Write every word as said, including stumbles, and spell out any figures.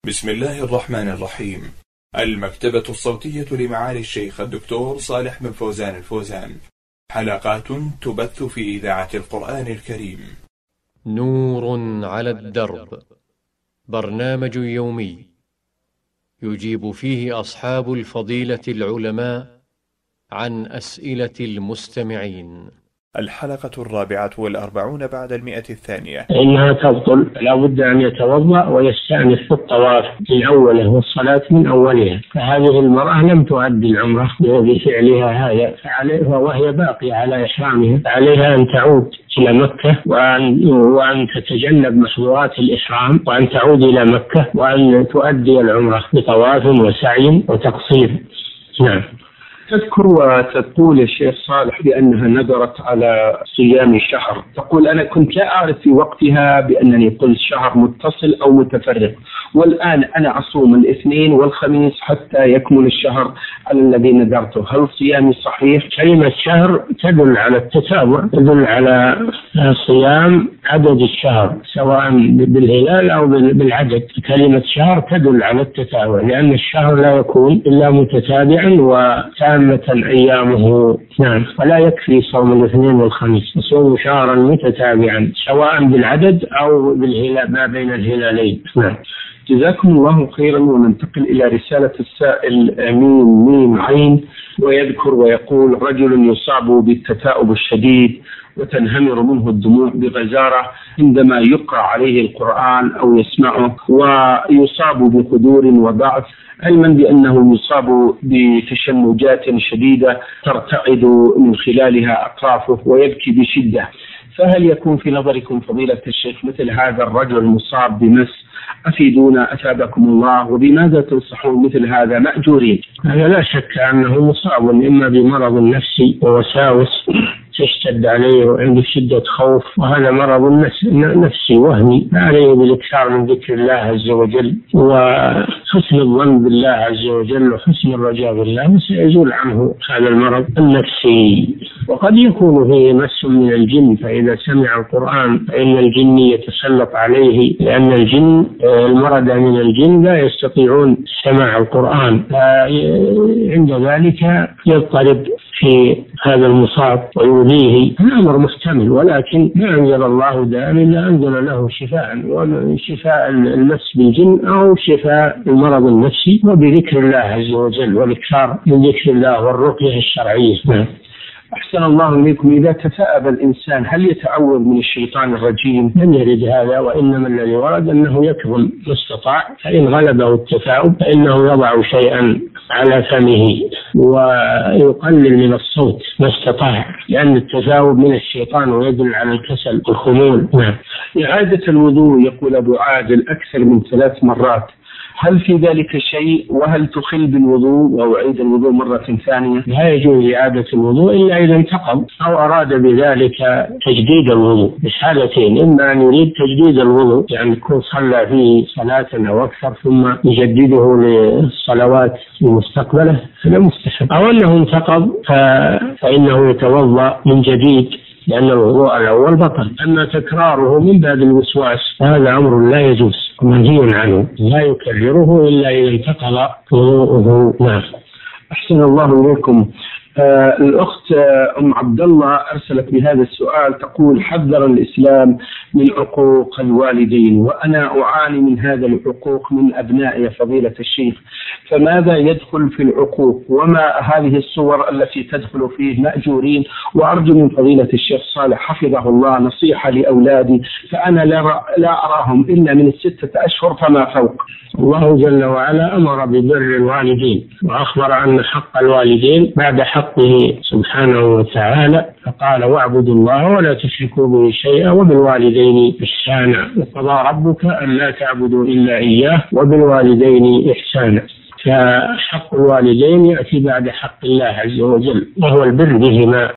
بسم الله الرحمن الرحيم. المكتبة الصوتية لمعالي الشيخ الدكتور صالح بن فوزان الفوزان، حلقات تبث في إذاعة القرآن الكريم. نور على الدرب، برنامج يومي يجيب فيه أصحاب الفضيلة العلماء عن أسئلة المستمعين. الحلقة الرابعة والأربعون بعد المئة الثانية. إنها تبطل، لا بد أن يتوضأ ويستأنف في الطواف من أوله والصلاة من أولها. فهذه المرأة لم تؤدي العمرة بفعلها هذا، وهي باقية على إحرامها، عليها أن تعود إلى مكة وأن, وأن تتجنب محظورات الإحرام، وأن تعود إلى مكة وأن تؤدي العمرة بطواف وسعي وتقصير. نعم. تذكر وتقول يا شيخ صالح بأنها نذرت على صيام شهر، تقول أنا كنت لا أعرف في وقتها بأنني قلت شهر متصل أو متفرق، والآن أنا أصوم الاثنين والخميس حتى يكمل الشهر على الذي نذرته، هل صيامي صحيح؟ كلمة شهر تدل على التتابع، تدل على صيام عدد الشهر سواء بالهلال أو بالعدد. كلمة شهر تدل على التتابع، لأن الشهر لا يكون إلا متتابعا وتابعا أيامه. نعم. ولا يكفي صوم الاثنين والخميس، يصوم شهرا متتابعا سواء بالعدد أو بالهلال ما بين الهلالين. نعم. جزاكم الله خيرا. وننتقل إلى رسالة السائل ميم ميم عين، ويذكر ويقول: رجل يصاب بالتثاؤب الشديد وتنهمر منه الدموع بغزارة عندما يقرأ عليه القرآن أو يسمعه، ويصاب بقدور وضعف، علما بأنه يصاب بتشنجات شديدة ترتعد من خلالها أطرافه ويبكي بشدة، فهل يكون في نظركم فضيلة الشيخ مثل هذا الرجل المصاب بمس؟ أفيدونا أثابكم الله، وبماذا تنصحون مثل هذا مأجورين؟ هذا لا شك أنه مصاب إما بمرض نفسي ووساوس تشتد عليه وعنده شدة خوف، وهذا مرض نفسي وهمي، عليه بالاكثار من ذكر الله عز وجل وحسن الظن بالله عز وجل وحسن الرجاء بالله، وسيزول عنه هذا المرض النفسي. وقد يكون فيه مس من الجن، فإذا سمع القرآن فإن الجن يتسلط عليه، لأن الجن المرضى من الجن لا يستطيعون سماع القرآن، عند ذلك يضطرب في هذا المصاب ويؤذيه. الأمر محتمل، ولكن ما أنزل الله داء إلا أنزل له شفاء، وشفاء المس بالجن أو شفاء المرض النفسي، وبذكر الله عز وجل والإكثار من ذكر الله والرقية الشرعية. أحسن الله إليكم. إذا تثاءب الإنسان هل يتعوذ من الشيطان الرجيم؟ لم يرد هذا، وإنما الذي ورد أنه يكظم ما استطاع، فإن غلبه التثاؤب فإنه يضع شيئا على فمه ويقلل من الصوت ما استطاع، لأن التثاؤب من الشيطان ويدل على الكسل والخمول. نعم. إعادة الوضوء يقول أبو عادل أكثر من ثلاث مرات، هل في ذلك شيء؟ وهل تخل بالوضوء أو عيد الوضوء مرة ثانية؟ لا يجوز إعادة الوضوء إلا إذا انتقض أو أراد بذلك تجديد الوضوء، بحالتين: إما أن يريد تجديد الوضوء يعني يكون صلى فيه صلاة أو أكثر ثم يجدده للصلوات المستقبلة، هذا مستحب، أو أنه انتقض فإنه يتوضأ من جديد لأن الوضوء الأول بطل. أما تكراره من باب الوسواس هذا أمر لا يجوز، منهي عنه، لا يكرره إلا إذا انتقض وضوءه. نعم. أحسن الله إليكم. آه الأخت آه أم عبد الله أرسلت بهذا السؤال، تقول: حذر الإسلام من عقوق الوالدين، وأنا أعاني من هذا العقوق من أبنائي فضيلة الشيخ، فماذا يدخل في العقوق وما هذه الصور التي تدخل فيه مأجورين؟ وأرجو من فضيلة الشيخ صالح حفظه الله نصيحة لأولادي، فأنا لا, لا أراهم إلا من الستة أشهر فما فوق. الله جل وعلا أمر ببر الوالدين، وأخبر أن حق الوالدين بعد حقه سبحانه وتعالى، فقال: واعبدوا الله ولا تشركوا به شيئا وبالوالدين إحسانا، وقضى ربك ألا تعبدوا إلا إياه وبالوالدين إحسانا. فحق الوالدين يأتي بعد حق الله عز وجل، وهو البر بهما.